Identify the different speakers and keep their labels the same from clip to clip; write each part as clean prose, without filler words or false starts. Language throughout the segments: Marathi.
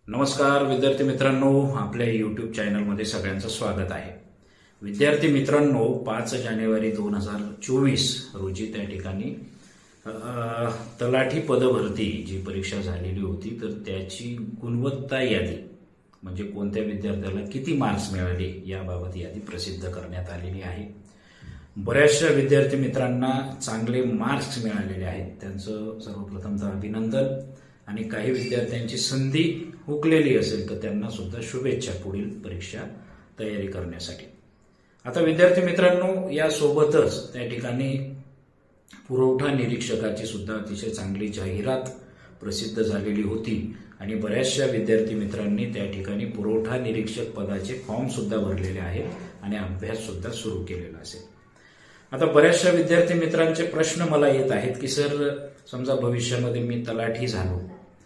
Speaker 1: नमस्कार विद्यार्थी मित्रांनो, आपल्या यूट्यूब चॅनलमध्ये सगळ्यांचं स्वागत आहे। विद्यार्थी मित्रांनो, 5 जानेवारी 2024 रोजी त्या ठिकाणी तलाठी पदभरती जी परीक्षा झालेली होती तर त्याची गुणवत्ता यादी म्हणजे कोणत्या विद्यार्थ्याला किती मार्क्स मिळाले याबाबत यादी प्रसिद्ध करण्यात आलेली आहे। बऱ्याचशा विद्यार्थी मित्रांना चांगले मार्क्स मिळालेले आहेत, त्यांचं सर्वप्रथमतः अभिनंदन। आणि काही विद्यार्थ्यांची संधी हुकलेली असेल तर त्यांना सुद्धा शुभेच्छा पुढील परीक्षा तयारी करण्यासाठी। आता विद्यार्थी मित्रांनो, यासोबतच त्या ठिकाणी पुरवठा निरीक्षकाची सुद्धा अतिशय चांगली जाहिरात प्रसिद्ध झालेली होती आणि बऱ्याचशा विद्यार्थी मित्रांनी त्या ठिकाणी पुरवठा निरीक्षक पदाचे फॉर्म सुद्धा भरलेले आहेत आणि अभ्यास सुद्धा सुरू केलेला असेल। आता बऱ्याचशा विद्यार्थी मित्रांचे प्रश्न मला येत आहेत की सर, समजा भविष्यामध्ये मी तलाठी झालो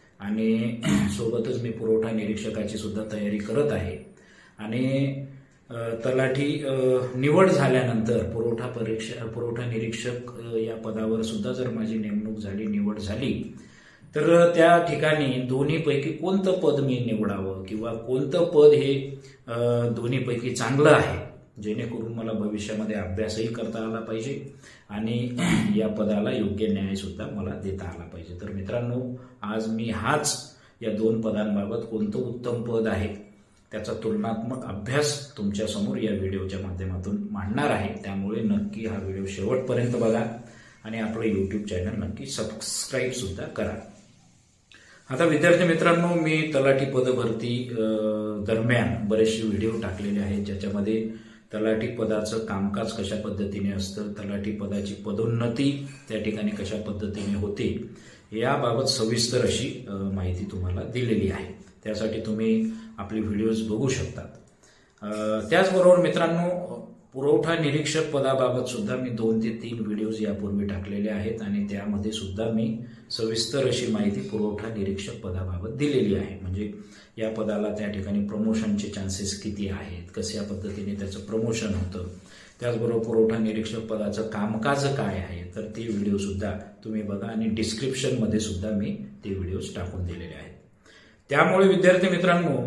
Speaker 1: आणि सोबतच मी पुरवठा निरीक्षकाची सुद्धा तयारी करत आहे आणि तलाठी निवड झाल्यानंतर पुरवठा निरीक्षक या पदावर सुद्धा जर माझी नेमणूक झाली, निवड झाली, तर त्या ठिकाणी दोन्हीपैकी कोणतं पद मी निवडावं किंवा कोणतं पद हे दोन्हीपैकी चांगलं आहे जेणेकरून मला भविष्यामध्ये अभ्यासही करता आला पाहिजे आणि या पदाला योग्य न्याय सुद्धा मला देता आला पाहिजे। तर मित्रांनो, आज मी हाच या दोन पदांबाबत कोणतं उत्तम पद आहे त्याचा तुलनात्मक अभ्यास तुमच्या समोर या व्हिडिओच्या माध्यमातून मांडणार आहे। त्यामुळे नक्की हा व्हिडिओ शेवटपर्यंत बघा आणि आपलं यूट्यूब चॅनल नक्की सबस्क्राईब सुद्धा करा। आता विद्यार्थी मित्रांनो, मी तलाठी पदभरती दरम्यान बरेचसे व्हिडिओ टाकलेले आहेत ज्याच्यामध्ये तलाठी पदाचं कामकाज कशा पद्धतीने असतं, तलाठी पदाची पदोन्नती त्या ठिकाणी कशा पद्धतीने होते याबाबत सविस्तर अशी माहिती तुम्हाला दिलेली आहे। त्यासाठी तुम्ही आपले व्हिडिओज बघू शकतात। त्याचबरोबर मित्रांनो, पुरवठा निरीक्षक पदाबाबत सुद्धा मी 2 ते 3 व्हिडिओज यापूर्वी टाकलेले आहेत आणि त्यामध्ये सुद्धा मी सविस्तर अशी माहिती पुरवठा निरीक्षक पदाबाबत दिलेली आहे। म्हणजे या पदाला त्या ठिकाणी प्रमोशनचे चान्सेस किती आहेत, कशा पद्धतीने त्याचं प्रमोशन होतं, त्याचबरोबर पुरवठा निरीक्षक पदाचं कामकाज काय आहे, तर ते व्हिडिओ सुद्धा तुम्ही बघा आणि डिस्क्रिप्शनमध्ये सुद्धा मी ते व्हिडिओज टाकून दिलेले आहेत। त्यामुळे विद्यार्थी मित्रांनो,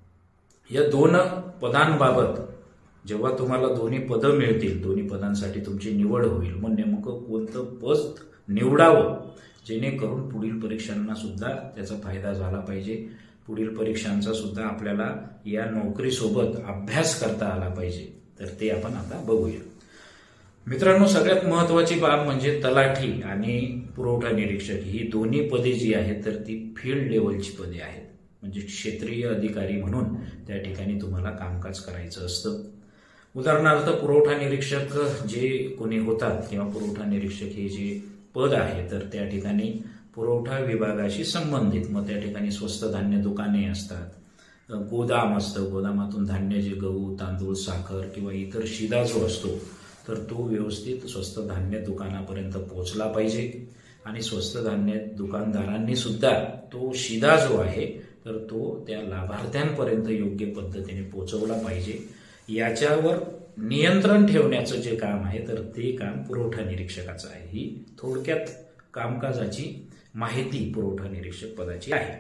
Speaker 1: या 2 पदांबाबत जेव्हा तुम्हाला दोन्ही पदं मिळतील, दोन्ही पदांसाठी तुमची निवड होईल, मग नेमकं कोणतं पद निवडावं जेणेकरून पुढील परीक्षांना सुद्धा त्याचा फायदा झाला पाहिजे, पुढील परीक्षांचा सुद्धा आपल्याला या नोकरीसोबत अभ्यास करता आला पाहिजे, तर ते आपण आता बघूया। मित्रांनो, सगळ्यात महत्वाची बाब म्हणजे तलाठी आणि पुरवठा निरीक्षक ही दोन्ही पदे जी आहेत तर ती फील्ड लेवलची पदे आहेत। म्हणजे क्षेत्रीय अधिकारी म्हणून त्या ठिकाणी तुम्हाला कामकाज करायचं असतं। उदाहरणार्थ पुरवठा निरीक्षक जे कोणी होतात किंवा पुरवठा निरीक्षक हे जे पद आहे तर त्या ठिकाणी पुरवठा विभागाशी संबंधित, मग त्या ठिकाणी स्वस्त धान्य दुकाने असतात, गोदाम असतं, गोदामातून धान्य जे गहू, तांदूळ, साखर किंवा इतर शिधा जो असतो तर तो व्यवस्थित स्वस्त धान्य दुकानापर्यंत पोहोचला पाहिजे आणि स्वस्त धान्य दुकानदारांनी सुद्धा तो शिधा जो आहे तर तो त्या लाभार्थ्यांपर्यंत योग्य पद्धतीने पोहोचवला पाहिजे। याच्यावर नियंत्रण ठेवण्याचं जे काम आहे तर ते काम पुरवठा निरीक्षकाचं आहे। ही थोडक्यात कामकाजाची माहिती पुरवठा निरीक्षक पदाची आहे।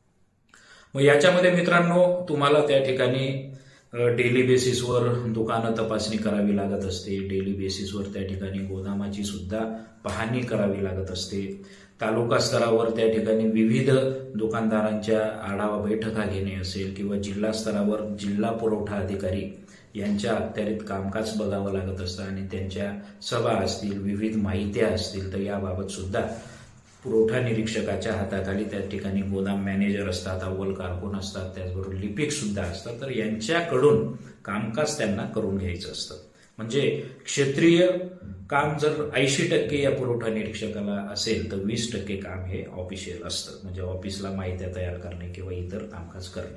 Speaker 1: मग याच्यामध्ये मित्रांनो, तुम्हाला त्या ठिकाणी डेली बेसिसवर दुकानं तपासणी करावी लागत असते, डेली बेसिसवर त्या ठिकाणी गोदामाची सुद्धा पाहणी करावी लागत असते, तालुका स्तरावर त्या ठिकाणी विविध दुकानदारांच्या आढावा बैठका घेणे असेल किंवा जिल्हा स्तरावर जिल्हा पुरवठा अधिकारी यांच्या अखत्यारीत कामकाज बघावं लागत असतं आणि त्यांच्या सभा असतील, विविध माहित्या असतील, तर याबाबत सुद्धा पुरवठा निरीक्षकाच्या हाताखाली त्या ठिकाणी गोदाम मॅनेजर असतात, अव्वल कारकून असतात, त्याचबरोबर लिपिक सुद्धा असतात, तर यांच्याकडून कामकाज त्यांना करून घ्यायचं असतं। म्हणजे क्षेत्रीय काम जर 80% या पुरवठा निरीक्षकाला असेल तर 20% काम हे ऑफिशियल असतं, म्हणजे ऑफिसला माहित्या तयार करणे किंवा इतर कामकाज करणे।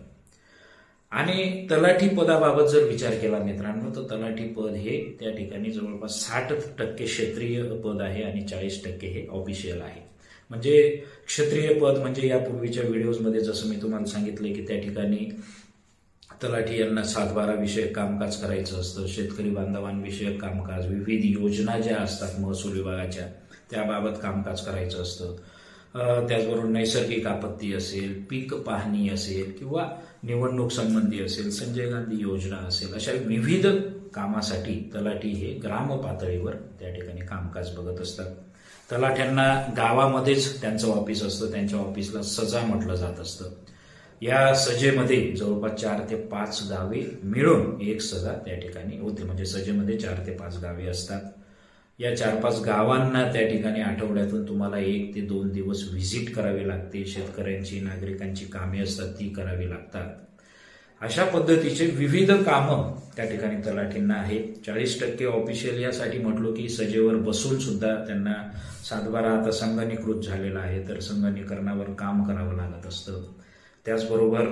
Speaker 1: आणि तलाठी पदाबाबत जर विचार केला मित्रांनो, तर तलाठी पद हे त्या ठिकाणी जवळपास 60% क्षेत्रीय पद आहे आणि 40% हे ऑफिशियल आहे। म्हणजे क्षेत्रीय पद म्हणजे यापूर्वीच्या व्हिडिओजमध्ये जसं मी तुम्हाला सांगितलं की त्या ठिकाणी तलाठी यांना 7/12 विषयक कामकाज करायचं असतं, शेतकरी बांधवांविषयक कामकाज, विविध योजना ज्या असतात महसूल विभागाच्या त्याबाबत कामकाज करायचं असतं, त्याचबरोबर नैसर्गिक आपत्ती असेल, पीक पाहणी असेल किंवा निवडणूक संबंधी असेल, संजय गांधी योजना असेल, अशा विविध कामासाठी तलाठी हे ग्राम पातळीवर त्या ठिकाणी कामकाज बघत असतात. तलाठ्यांना गावामध्येच त्यांचं ऑफिस असतं, त्यांच्या ऑफिसला सजा म्हटलं जात असतं. या सजेमध्ये जवळपास 4 ते 5 गावे मिळून एक सजा त्या ठिकाणी होते. म्हणजे सजेमध्ये 4 ते 5 गावे असतात. या 4-5 गावांना त्या ठिकाणी आठवड्यातून तुम्हाला 1 ते 2 दिवस व्हिजिट करावी लागते. शेतकऱ्यांची, नागरिकांची कामे असतात ती करावी लागतात. अशा पद्धतीचे विविध कामं त्या ठिकाणी तलाठींना आहे. 40% ऑफिशियल यासाठी म्हटलो की सजेवर बसून सुद्धा त्यांना 7/12 आता संगणकीकृत झालेला आहे, तर संगणकीकरणावर काम करावं लागत असतं. त्याचबरोबर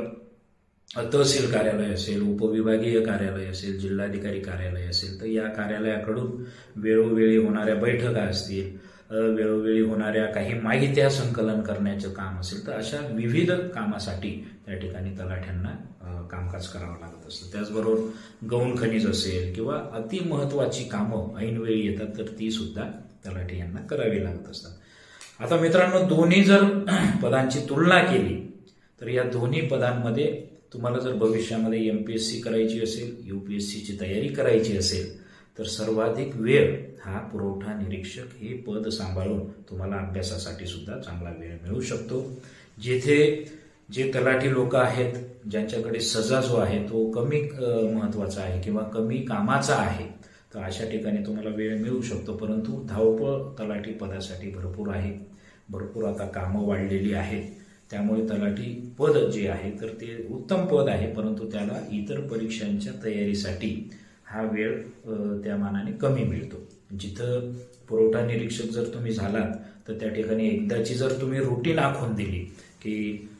Speaker 1: तहसील कार्यालय असेल, उपविभागीय कार्यालय असेल, जिल्हाधिकारी कार्यालय असेल, तर या कार्यालयाकडून वेळोवेळी होणाऱ्या बैठका असतील, वेळोवेळी होणाऱ्या काही माहित्या संकलन करण्याचं काम असेल, तर अशा विविध कामासाठी त्या ठिकाणी तलाठ्यांना कामकाज करावं लागत असतं. त्याचबरोबर गौण खनिज असेल किंवा अति महत्वाची कामं ऐनवेळी येतात, तर ती सुद्धा तलाठी यांना करावी लागत असतात. आता मित्रांनो, दोन्ही जर पदांची तुलना केली तर या दोन्ही पदांमध्ये तुम्हाला जर भविष्यामध्ये MPSC करायची असेल, UPSCची तयारी करायची असेल, तर सर्वाधिक वेळ हा पुरवठा निरीक्षक हे पद सांभाळून तुम्हाला अभ्यासासाठी सुद्धा चांगला वेळ मिळू शकतो. जिथे जे तलाठी लोक आहेत ज्यांच्याकडे सजा जो आहे तो कमी महत्वाचा आहे किंवा कमी कामाचा आहे, तर अशा ठिकाणी तुम्हाला वेळ मिळू शकतो. परंतु धावपळ तलाठी पदासाठी भरपूर आहे. भरपूर आता कामं वाढलेली आहेत. त्यामुळे तलाठी पद जे आहे तर ते उत्तम पद आहे, परंतु त्याला इतर परीक्षांच्या तयारीसाठी हा वेळ त्या मानाने कमी मिळतो. जिथं पुरवठा निरीक्षक जर तुम्ही झालात तर त्या ठिकाणी एकदाची जर तुम्ही रुटीन आखून दिली की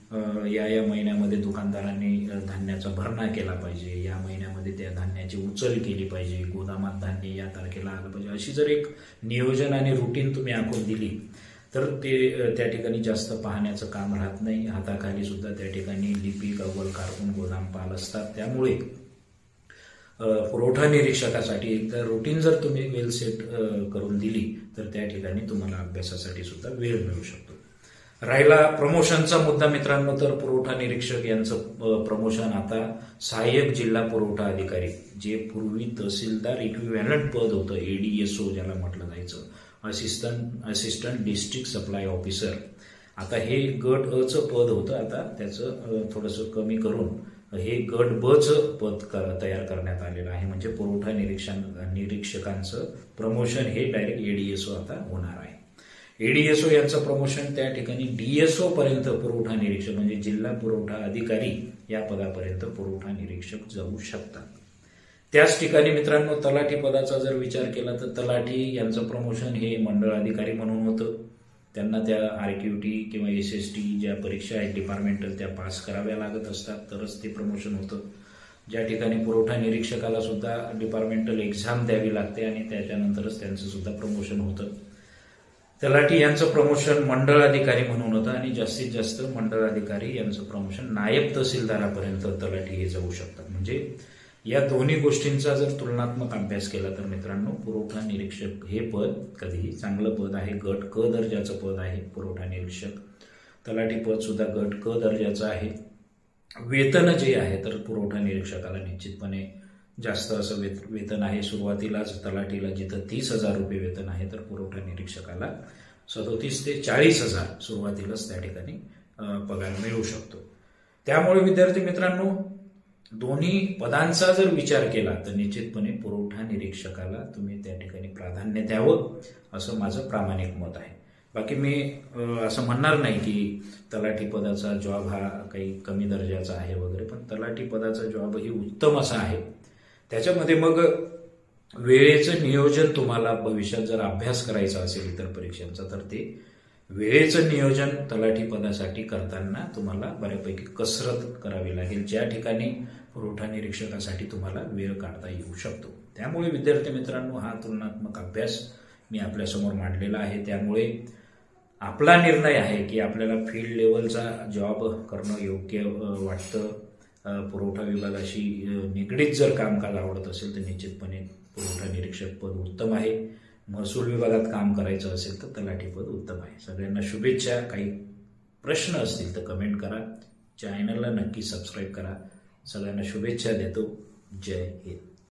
Speaker 1: या महिन्यामध्ये दुकानदारांनी धान्याचा भरणा केला पाहिजे, या महिन्यामध्ये त्या धान्याची उचल केली पाहिजे, गोदामात धान्य या तारखेला आलं पाहिजे, अशी जर एक नियोजन आणि रुटीन तुम्ही आखून दिली तर ते त्या ठिकाणी जास्त पाहण्याचं काम राहत नाही. हाताखाली सुद्धा त्या ठिकाणी लिपिक, अव्वल, कारकून, गोदामपाल असतात. त्यामुळे पुरवठा निरीक्षकासाठी एकदा रुटीन जर तुम्ही वेल सेट करून दिली तर त्या ठिकाणी तुम्हाला अभ्यासासाठी सुद्धा वेळ मिळू शकतो. राहिला प्रमोशनचा मुद्दा मित्रांनो, तर पुरवठा निरीक्षक यांचं प्रमोशन आता सहाय्यक जिल्हा पुरवठा अधिकारी, जे पूर्वी तहसीलदार इक्विव्हॅलंट पद होतं, ADSO ज्याला म्हटलं जायचं, असिस्टंट डिस्ट्रिक्ट सप्लाय ऑफिसर, आता हे गट अचं पद होतं. आता त्याचं थोडंसं कमी करून हे गट बचं पद तयार करण्यात आलेलं आहे. म्हणजे पुरवठा निरीक्षकांचं प्रमोशन हे डायरेक्ट ADSO आता होणार आहे. ADSO यांचं प्रमोशन त्या ठिकाणी DSO पर्यंत पुरवठा निरीक्षक म्हणजे जिल्हा पुरवठा अधिकारी या पदापर्यंत पुरवठा निरीक्षक जाऊ शकतात. त्याच ठिकाणी मित्रांनो, तलाठी पदाचा जर विचार केला तर तलाठी यांचं प्रमोशन हे मंडळ अधिकारी म्हणून होतं. त्यांना त्या RQT किंवा SST ज्या परीक्षा आहेत डिपार्टमेंटल त्या पास कराव्या लागत असतात, तरच ते प्रमोशन होतं. ज्या ठिकाणी पुरवठा निरीक्षकाला सुद्धा डिपार्टमेंटल एक्झाम द्यावी लागते आणि त्याच्यानंतरच त्यांचं सुद्धा प्रमोशन होतं. तलाठी यांचं प्रमोशन मंडळ अधिकारी म्हणून होतं आणि जास्तीत जास्त मंडळ अधिकारी यांचं प्रमोशन नायब तहसीलदारापर्यंत तलाठी हे जाऊ शकतात. म्हणजे या दोन्ही गोष्टींचा जर तुलनात्मक अभ्यास केला तर मित्रांनो, पुरवठा निरीक्षक हे पद कधीही चांगलं पद आहे. गट क दर्जाचं पद आहे पुरवठा निरीक्षक. तलाठी पद सुद्धा गट क दर्जाचं आहे. वेतन जे आहे तर पुरवठा निरीक्षकाला निश्चितपणे जास्त असं वेतन आहे. सुरुवातीलाच तलाठीला जिथं 30,000 रुपये वेतन आहे तर पुरवठा निरीक्षकाला 37 ते 40,000 सुरुवातीलाच त्या ठिकाणी पगार मिळू शकतो. त्यामुळे विद्यार्थी मित्रांनो, दोन्ही पदांचा जर विचार केला तर निश्चितपणे पुरवठा निरीक्षकाला तुम्ही त्या ठिकाणी प्राधान्य द्यावं असं माझं प्रामाणिक मत आहे. बाकी मी असं म्हणणार नाही की तलाठी पदाचा जॉब हा काही कमी दर्जाचा आहे वगैरे, पण तलाठी पदाचा जॉब ही उत्तम असा आहे. त्याच्यामध्ये मग वेळेचं नियोजन तुम्हाला भविष्यात जर अभ्यास करायचा असेल इतर परीक्षांचा तर ते वेळेचं नियोजन तलाठी पदासाठी करताना तुम्हाला बऱ्यापैकी कसरत करावी लागेल, ज्या ठिकाणी पुरवठा निरीक्षकासाठी तुम्हाला वेळ काढता येऊ शकतो. त्यामुळे विद्यार्थी मित्रांनो, हा तुलनात्मक अभ्यास मी आपल्यासमोर मांडलेला आहे. त्यामुळे आपला निर्णय आहे की आपल्याला फील्ड लेवलचा जॉब करणं योग्य वाटतं. पुरवठा विभागाशी निगडीत जर कामकाज आवडत असेल तर निश्चितपणे पुरवठा निरीक्षक पद उत्तम आहे. महसूल विभागात काम करायचं असेल तर तलाठीपद उत्तम आहे. सगळ्यांना शुभेच्छा. काही प्रश्न असतील तर कमेंट करा. चॅनलला नक्की सबस्क्राईब करा. सगळ्यांना शुभेच्छा देतो. जय हिंद.